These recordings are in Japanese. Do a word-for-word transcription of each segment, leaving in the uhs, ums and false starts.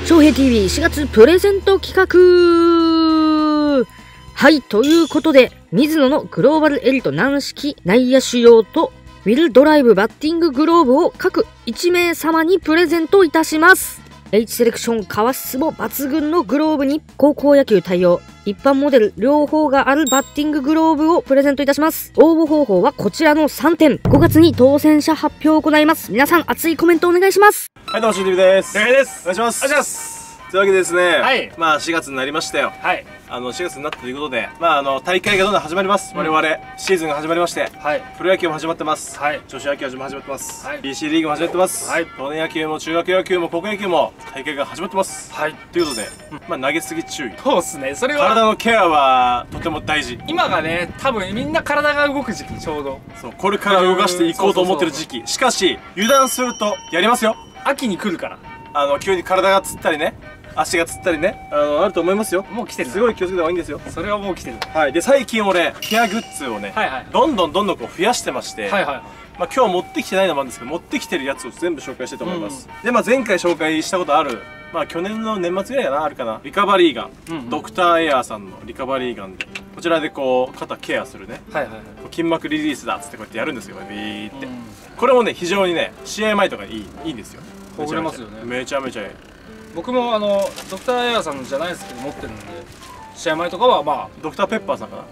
翔平 ティーブイしがつプレゼント企画。はい、ということで、水野のグローバルエリート軟式内野手用と、ウィルドライブバッティンググローブを各いち名様にプレゼントいたします。H セレクション革質も抜群のグローブに高校野球対応、一般モデル両方があるバッティンググローブをプレゼントいたします。応募方法はこちらのさんてん。ごがつに当選者発表を行います。皆さん熱いコメントお願いします。 はい、どうも、しゅうてぃです。 お願いです。 お願いします。 お願いします。 というわけでですね、 はい、 まあしがつになりましたよ。 はい。 あのしがつになったということで、まああの大会がどんどん始まります。うん、我々シーズンが始まりまして、はい、プロ野球も始まってます。はい。女子野球も始まってます。はい。ビーシー リーグも始まってます。はい。少年野球も中学野球も高校野球も大会が始まってます。はい。ということで、うん、まあ投げすぎ注意。 そうですね。それは体のケアはとても大事。 今がね、多分みんな体が動く時期、ちょうど。 そう。これから動かしていこうと思ってる時期。しかし油断するとやりますよ。 秋に来るから。あの急に体がつったりね。足がつったりね、あのあると思いますよ。 もう来てる。 すごい気をつけた方がいいんですよ。 それはもう来てる。 はい。で最近俺ケアグッズをね、はいはい、どんどんどんどんこう増やしてまして、はいはい、まあ今日持ってきてないのもあるんですけど、持ってきてるやつを全部紹介したいと思います。うん、でまあ前回紹介したことある、まあ去年の年末ぐらいかな、あるかな、リカバリーガン、うんうん、ドクターエアーさんのリカバリーガンで、こちらでこう肩ケアするね、はいはいはい、筋膜リリースだっつってこうやってやるんですよ、ビーって。うん、これもね非常にね試合前とかいいいいんですよ。 ほぐれますよね。めちゃめちゃいい。僕もあのドクターエアさんじゃないですけど持ってるんで、試合前とかはまあドクターペッパーさんかな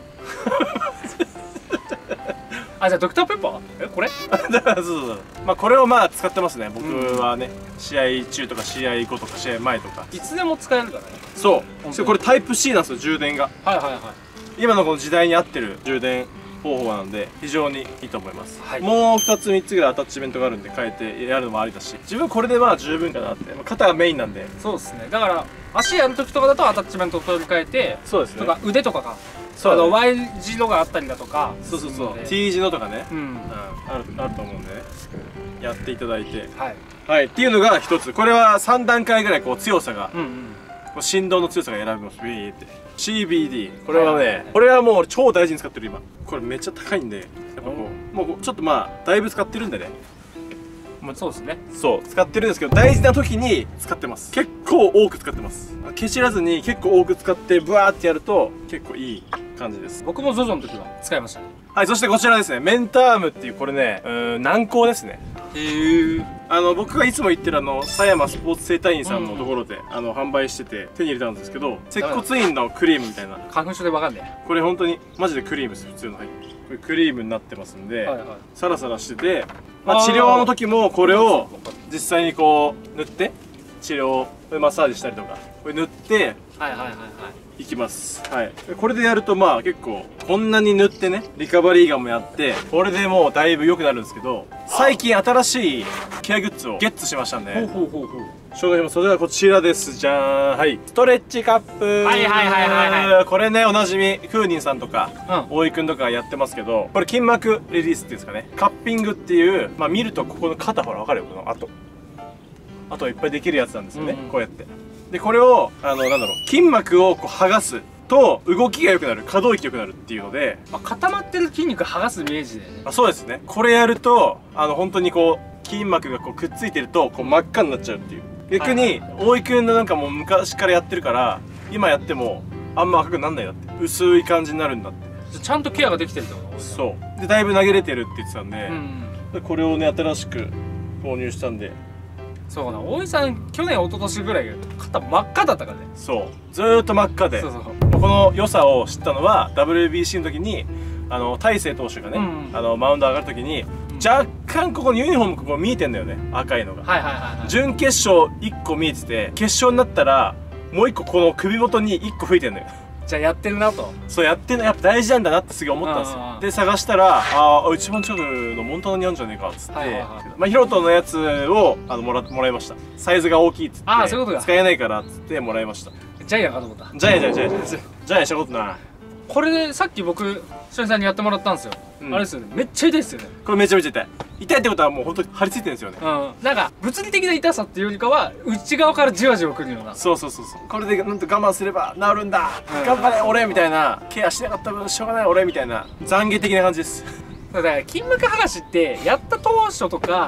あ、じゃあドクターペッパーえこれそうそうそう、まあこれをまあ使ってますね僕はね、うん、試合中とか試合後とか試合前とかいつでも使えるからね。 そうこれタイプ シー なんですよ、充電が。はいはいはい。今のこの時代に合ってる充電方法なんで非常にいいと思います。はい、もうふたつみっつぐらいアタッチメントがあるんで変えてやるのもありだし、自分これでまあ十分かなって。肩がメインなんで。そうですね。 だから足やる時とかだとアタッチメントを取り替えて、そうですね、とか腕とかがそう、ね、あの ワイ 字のがあったりだとか、 そうそうそう T 字のとかね、うん、うん、あるあると思うんでね、やっていただいて、はい、はい、っていうのがひとつ。これはさんだんかいぐらいこう強さが、うんうん、こう振動の強さが選べます。ウィーって シービーディー、 これはね、これはもう超大事に使ってる今。これめっちゃ高いんで、やっぱこうもうちょっとまあだいぶ使ってるんでね。 まあそうですね。 そう使ってるんですけど、大事な時に使ってます。結構多く使ってます。ケチらずに結構多く使ってブワーってやると結構いい感じです。 僕も ゾゾ の時は使いましたね。 はい、そしてこちらですね、メンタームっていうこれね、うん、軟膏ですね。へえ。あの僕がいつも言ってるあの狭山スポーツ整体院さんのところで、うん、あの販売してて手に入れたんですけど、接骨院のクリームみたいな。 花粉症でわかんねえ。これ本当にマジでクリームです。普通の入ってこれクリームになってますんで、はいはい、サラサラしてて、まあ、治療の時もこれを実際にこう塗って治療マッサージしたりとかこれ塗っていきます。はい、これでやるとまあ結構こんなに塗ってね、リカバリーガンもやってこれでもうだいぶ良くなるんですけど、最近新しいケアグッズをゲッツしましたんで紹介します。それではこちらですじゃーん。はい、ストレッチカップ。はいはいはいはいはい。これねおなじみフーニンさんとか、うん、大井くんとかやってますけど、これ筋膜リリースっていうんですかね、カッピングっていう、まあ見るとここの肩ほら分かるよ、この跡跡いっぱいできるやつなんですよね、うん、こうやって。でこれをあのなんだろう、筋膜をこう剥がすと動きが良くなる、可動域良くなるっていうので、 まあ、固まってる筋肉剥がすイメージでね。 あ、そうですね。これやるとあの本当にこう筋膜がこうくっついてるとこう真っ赤になっちゃうっていう。逆に大井くんのなんかもう昔からやってるから今やってもあんま赤くなんないんだって、薄い感じになるんだって。 ちゃんとケアができてるってこと？ そうでだいぶ投げれてるって言ってたんで、うん、でこれをね新しく購入したんで。 そうかな、大井さん去年一昨年ぐらい肩真っ赤だったからね。 そうずーっと真っ赤で、そうそうこの良さを知ったのは ダブリュービーシー の時にあの大勢投手がね、うん、あのマウンド上がる時に、うん、若干ここにユニフォームここ見えてんだよね、赤いのが。はいはいはいはい。準決勝いっこ見えてて、決勝になったらもういっここの首元にいっこ吹いてんのよ。 じゃあやってるなと。 そうやってるのやっぱ大事なんだなってすぐ思ったんですよ。で探したら、ああ一番近くのモンタナにあるんじゃねえかっつって、まあヒロトのやつをあのもらもらいました。サイズが大きいっつって、ああそういうことか、使えないからっつってもらいました。 ジャイアンかと思った。 ジャイアンジャイアンジャイアンジャイアンしたことない。 これでさっき僕しのりさんにやってもらったんですよ、うん、あれですよね、めっちゃ痛いですよね。 これめちゃめちゃ痛い。痛いってことはもう本当に張り付いてるんですよね。うん、 なんか物理的な痛さっていうよりかは内側からじわじわくるような。 そうそうそうそう、これでなんと我慢すれば治るんだ、うん、頑張れ俺みたいな、ケアしなかった分しょうがない俺みたいな懺悔的な感じです。 だから筋膜剥がしってやった当初とか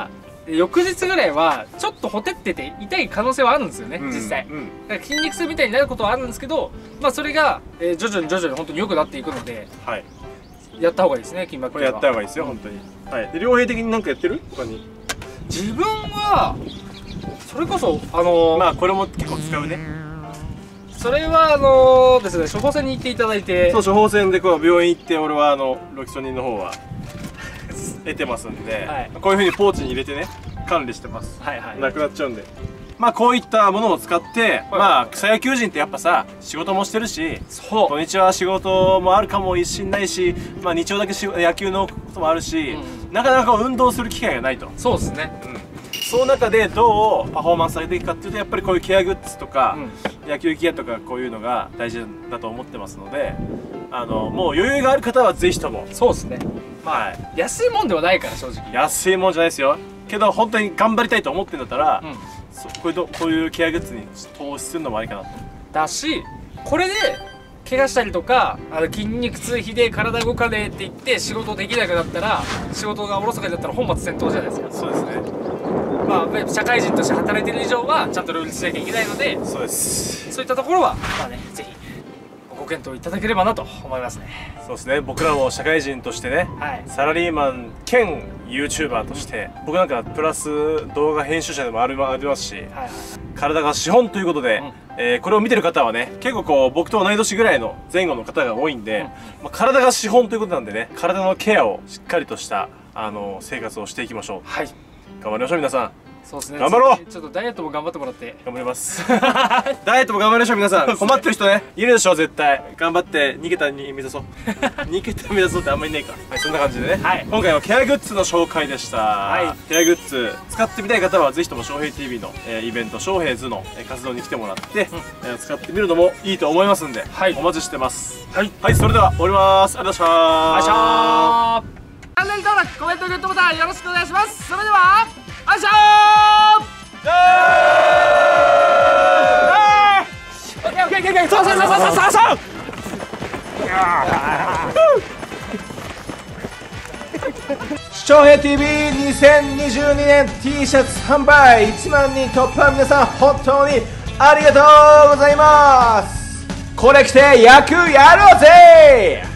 翌日ぐらいはちょっとほてってて痛い可能性はあるんですよね、実際。だから筋肉痛みたいになることはあるんですけど、まあそれが、えー、徐々に徐々に本当に良くなっていくので、はい、やった方がいいですね、筋膜系は。 これやった方がいいですよ、本当に。はい。で、両平的に何かやってる？他に。 自分はそれこそあのー、 まあこれも結構使うね。 それはあのー、ですね、処方箋に行っていただいて、 そう、処方箋でこう病院行って、俺はあのロキソニンの方は得てますんで、はい、こういうふうにポーチに入れてね管理してます。はいはい。なくなっちゃうんで。まあこういったものを使って、はい、まあ草野球人ってやっぱさ仕事もしてるし、そう土日は仕事もあるかもしんないし、まあ日曜だけし野球のこともあるし、うん、なかなか運動する機会がないと。 そうですね。 うん。その中でどうパフォーマンス上げていくかっていうと、やっぱりこういうケアグッズとか、うん、野球ギアとかこういうのが大事だと思ってますので、あのもう余裕がある方はぜひとも。 そうですね。まあ、はい、安いもんではないから正直。 安いもんじゃないですよ。けど本当に頑張りたいと思ってんだったら、うん、そこういうこういうケアグッズに投資するのもありかなと。 だし、これで怪我したりとか、あの筋肉痛ひでえ体動かねえって言って仕事できなくなったら、仕事がおろそかになったら本末転倒じゃないですか。 そうですね。 まあ社会人として働いてる以上はちゃんと両立しなきゃいけないので、 そうです。 そういったところはまあね、ぜひご検討いただければなと思いますね。 そうですね。僕らも社会人としてね、はい、サラリーマン兼 ユーチューバー として、うん、僕なんかプラス動画編集者でもありますし、はいはい、体が資本ということで、うん、えー、これを見てる方はね、結構こう僕と同い年ぐらいの前後の方が多いんで、うん、まあ、体が資本ということなんでね、体のケアをしっかりとしたあの生活をしていきましょう。はい。頑張りましょう皆さん。 そうですね。 頑張ろう。 ちょっとダイエットも頑張ってもらって。 頑張ります。ダイエットも頑張りましょう皆さん。困ってる人ねいるでしょ絶対。頑張ってに桁に目指そう。に桁目指そうってあんまりいないか。はい、そんな感じでね。はい。今回はケアグッズの紹介でした。はい。ケアグッズ使ってみたい方はぜひとも翔平 ティーブイ の、えー、イベント翔平図の、えー、活動に来てもらって、うん、えー、使ってみるのもいいと思いますんで、はい、お待ちしてます。はい。はい、それでは終わります。ありがとうございました。ありがとうございました。 チャンネル登録、コメント、グッドボタンよろしくお願いします。それでは、あいしょー。そうそうそうそうそうそう。 翔平 ティーブイにせんにじゅうにねん T シャツ販売いちまんにん突破、皆さん本当にありがとうございます。これ着て野球やろうぜ。